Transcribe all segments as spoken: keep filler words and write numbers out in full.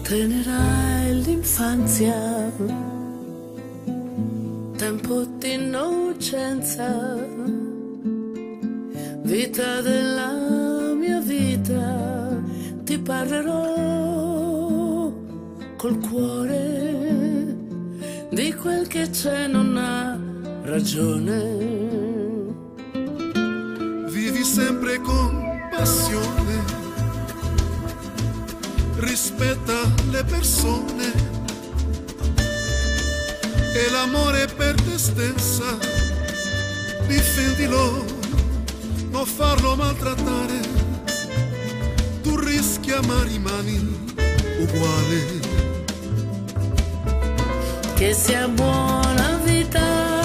tenera è l'infanzia, tempo di innocenza, vita della mia vita, ti parlerò col cuore di quel che c'è, non ha ragione. Vivi sempre con passione, rispetta le persone e l'amore per te stessa, difendilo, non farlo maltrattare, tu rischi ma rimani uguale. Che sia buona vita,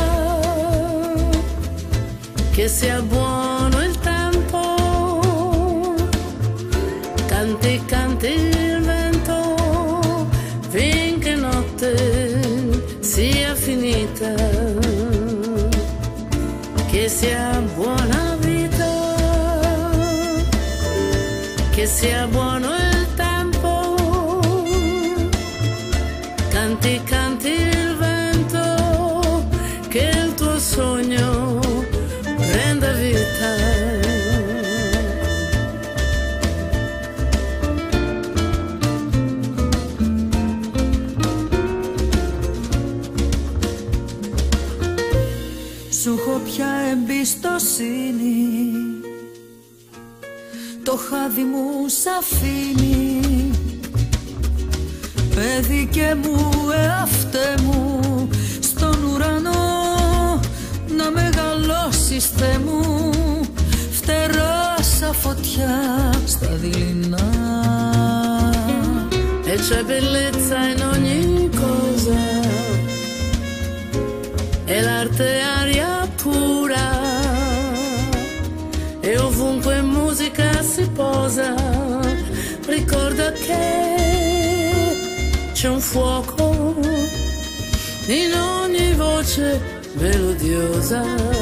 che sia buono il tempo, canti canti il vento, finché notte sia finita. Che sia buona vita, che sia buono il tempo, canti canti il vento, che il tuo sogno prenda vita. Σου έχω πια εμπιστοσύνη, το χάδι μου σ' αφήνει, παιδί και μου εαυτέ μου, στον ουρανό να μεγαλώσεις Θεέ μου, φτερά σαν φωτιά στα δειλινά. E c'è bellezza in ogni cosa, e l'arte è aria pura, e ovunque musica si posa, ricorda che c'è un fuoco in ogni voce melodiosa.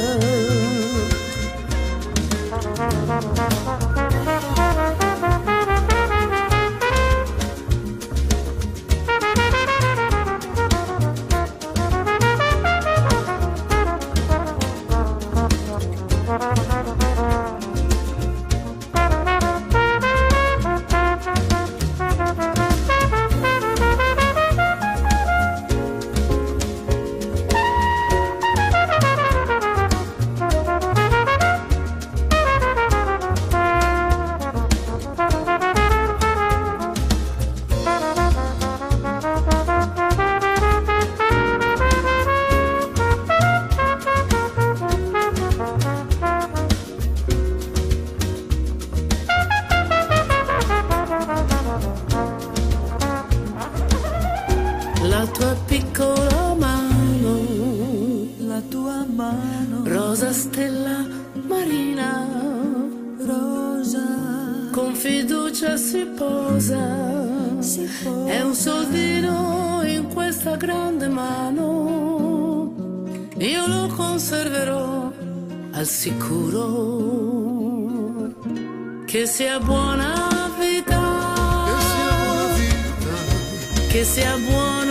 La tua piccola mano, la tua mano, rosa stella marina, rosa, con fiducia si posa, si posa. È un soldino in questa grande mano, io lo conserverò al sicuro. Che sia buona vita, Che sia buona vita, che sia buona